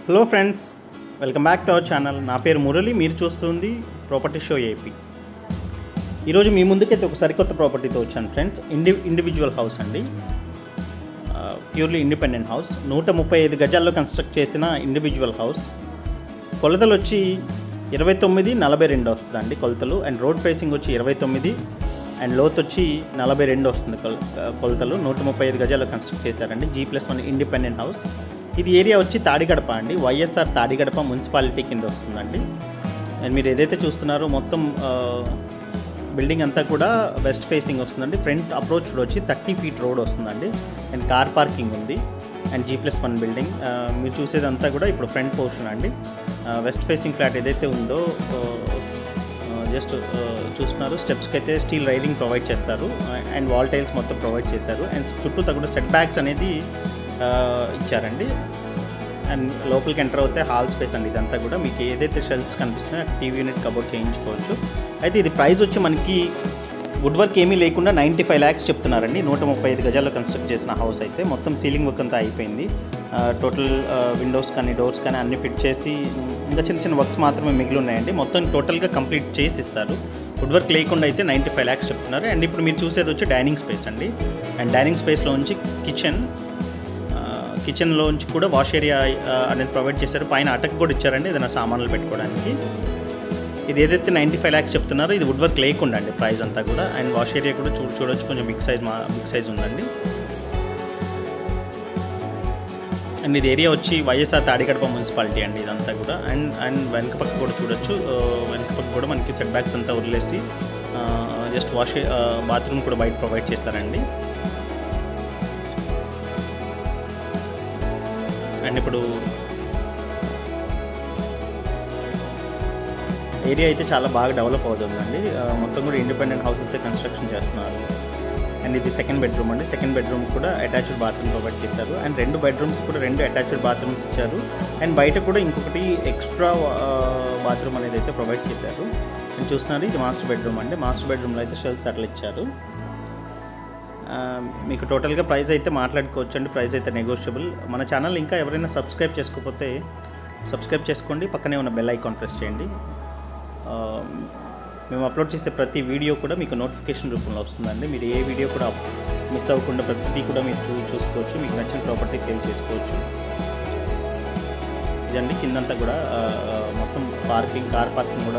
Hello friends, welcome back to our channel. నా పేరు మురళి, మీరు చూస్తుంది ప్రాపర్టీ షో ఏపీ. ఈరోజు మీ ముందుకైతే ఒక సరికొత్త ప్రాపర్టీతో వచ్చాను ఫ్రెండ్స్. ఇండివిజువల్ హౌస్ అండి, ప్యూర్లీ ఇండిపెండెంట్ హౌస్. 135 గజాల్లో కన్స్ట్రక్ట్ చేసిన ఇండివిజువల్ హౌస్. కొలతలు వచ్చి 29-42 వస్తుందండి కొలతలు. అండ్ రోడ్ ఫేసింగ్ వచ్చి 29 అండ్ లోత్ వచ్చి 42 వస్తుంది కొలతలు. 135 గజాల్లో కన్స్ట్రక్ట్ చేశారండి. G+1 independent house. ఇది ఏరియా వచ్చి తాడిగడప అండి, వైఎస్ఆర్ తాడిగడప మున్సిపాలిటీ కింద వస్తుందండి. అండ్ మీరు ఏదైతే చూస్తున్నారో మొత్తం బిల్డింగ్ అంతా కూడా వెస్ట్ ఫేసింగ్ వస్తుందండి. ఫ్రంట్ అప్రోచ్ వచ్చి 30 ఫీట్ రోడ్ వస్తుందండి. అండ్ కార్ పార్కింగ్ ఉంది. అండ్ G+1 బిల్డింగ్ మీరు చూసేదంతా కూడా ఇప్పుడు ఫ్రంట్ పోర్షన్ అండి. వెస్ట్ ఫేసింగ్ ఫ్లాట్ ఏదైతే ఉందో జస్ట్ చూస్తున్నారు, స్టెప్స్కి అయితే స్టీల్ రైలింగ్ ప్రొవైడ్ చేస్తారు. అండ్ వాల్ టైల్స్ మొత్తం ప్రొవైడ్ చేశారు. అండ్ చుట్టూ తగ్గ సెట్ బ్యాక్స్ అనేది ఇచ్చారండి. అండ్ లోపలికి ఎంటర్ అవుతే హాల్ స్పేస్ అండి. ఇదంతా కూడా మీకు ఏదైతే షెల్ఫ్స్ కనిపిస్తున్నాయో టీవీ యూనిట్ కబోర్డ్ చేయించుకోవచ్చు. అయితే ఇది ప్రైస్ వచ్చి మనకి వుడ్ వర్క్ ఏమీ లేకుండా 95 lakhs చెప్తున్నారండి. 135 గజాల్లో కన్స్ట్రక్ట్ చేసిన హౌస్ అయితే మొత్తం సీలింగ్ వర్క్ అంతా అయిపోయింది. టోటల్ విండోస్ కానీ డోర్స్ కానీ అన్నీ ఫిట్ చేసి ఇంకా చిన్న చిన్న వర్క్స్ మాత్రమే మిగిలి ఉన్నాయండి. మొత్తం టోటల్గా కంప్లీట్ చేసి ఇస్తారు. వుడ్ వర్క్ లేకుండా అయితే 95 lakhs చెప్తున్నారు. అండ్ ఇప్పుడు మీరు చూసేది వచ్చి డైనింగ్ స్పేస్ అండి. అండ్ డైనింగ్ స్పేస్లో నుంచి కిచెన్లోంచి కూడా వాష్ ఏరియా అనేది ప్రొవైడ్ చేశారు. పైన అటక్ కూడా ఇచ్చారండి ఏదైనా సామాన్లు పెట్టుకోవడానికి. ఇది ఏదైతే 95 lakhs చెప్తున్నారో ఇది వుడ్ వర్క్ లేకుండా అండి ప్రైస్ అంతా కూడా. అండ్ వాష్ ఏరియా కూడా చూడొచ్చు, కొంచెం బిగ్ సైజ్ ఉందండి. అండ్ ఇది ఏరియా వచ్చి వైఎస్ఆర్ తాడిగడప మున్సిపాలిటీ అండి ఇదంతా కూడా. అండ్ వెనక పక్క కూడా చూడొచ్చు. వెనక పక్క కూడా మనకి సెట్ బ్యాక్స్ అంతా వదిలేసి జస్ట్ బాత్రూమ్ కూడా బయట ప్రొవైడ్ చేస్తారండి. అండ్ ఇప్పుడు ఏరియా అయితే చాలా బాగా డెవలప్ అవుతుందండి. మొత్తం కూడా ఇండిపెండెంట్ హౌసెస్ కన్స్ట్రక్షన్ చేస్తున్నారు. అండ్ ఇది సెకండ్ బెడ్రూమ్ అండి. సెకండ్ బెడ్రూమ్ కూడా అటాచ్డ్ బాత్రూమ్ ప్రొవైడ్ చేశారు. అండ్ 2 బెడ్రూమ్స్ కూడా 2 అటాచ్డ్ బాత్రూమ్స్ ఇచ్చారు. అండ్ బయట కూడా ఇంకొకటి ఎక్స్ట్రా బాత్రూమ్ అనేది అయితే ప్రొవైడ్ చేశారు. అండ్ చూస్తున్నారు ఇది మాస్టర్ బెడ్రూమ్ అండి. మాస్టర్ బెడ్రూమ్లో అయితే షెల్ఫ్స్ అట్లా ఇచ్చారు. మీకు టోటల్గా ప్రైస్ అయితే మాట్లాడుకోవచ్చు అండి. ప్రైస్ అయితే నెగోషియబుల్. మన ఛానల్ ఇంకా ఎవరైనా సబ్స్క్రైబ్ చేసుకోకపోతే సబ్స్క్రైబ్ చేసుకోండి. పక్కనే ఉన్న బెల్ ఐకాన్ ప్రెస్ చేయండి. మేము అప్లోడ్ చేసే ప్రతి వీడియో కూడా మీకు నోటిఫికేషన్ రూపంలో వస్తుందండి. మీరు ఏ వీడియో కూడా మిస్ అవ్వకుండా ప్రతిదీ కూడా మీరు చూసుకోవచ్చు. మీకు నచ్చిన ప్రాపర్టీ సేల్ చేసుకోవచ్చు. ఇదండి కిందంతా కూడా మొత్తం కార్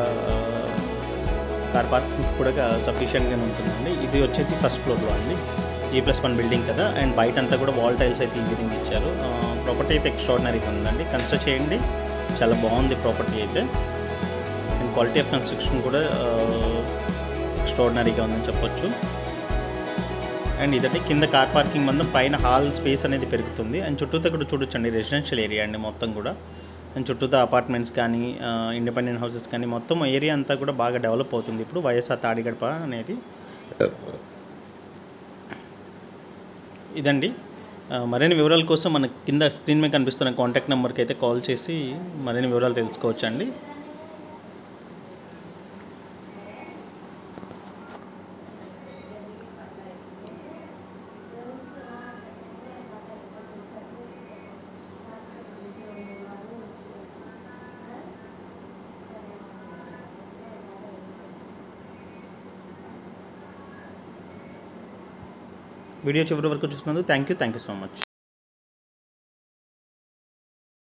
పార్కింగ్ కూడా సఫిషియెంట్గానే ఉంటుందండి. ఇది వచ్చేసి ఫస్ట్ ఫ్లోర్లో అండి. G+1 బిల్డింగ్ కదా. అండ్ బయట అంతా కూడా వాల్ టైల్స్ అయితే ఈ విధంగా ఇచ్చారు. ప్రాపర్టీ అయితే ఎక్స్ట్రాడినరీగా ఉందండి. కన్స్ట్రక్ట్ చేయండి, చాలా బాగుంది ప్రాపర్టీ అయితే. అండ్ క్వాలిటీ ఆఫ్ కన్స్ట్రక్షన్ కూడా ఎక్స్ట్రాడినరీగా ఉందని చెప్పొచ్చు. అండ్ ఇదంటే కింద కార్ పార్కింగ్ మందం, పైన హాల్ స్పేస్ అనేది పెరుగుతుంది. అండ్ చుట్టూతో కూడా చూడొచ్చండి రెసిడెన్షియల్ ఏరియా అండి మొత్తం కూడా. అండ్ చుట్టూతో అపార్ట్మెంట్స్ కానీ ఇండిపెండెంట్ హౌసెస్ కానీ మొత్తం ఏరియా అంతా కూడా బాగా డెవలప్ అవుతుంది ఇప్పుడు వైఎస్ఆర్ తాడిగడప అనేది. ఇదండి మరిన్ని వివరాల కోసం మన కింద స్క్రీన్ మీద కనిపిస్తున్న కాంటాక్ట్ నెంబర్కి అయితే కాల్ చేసి మరిన్ని వివరాలు తెలుసుకోవచ్చు అండి. వీడియో చివరి వరకు చూసినందుకు థ్యాంక్ యూ సో మచ్.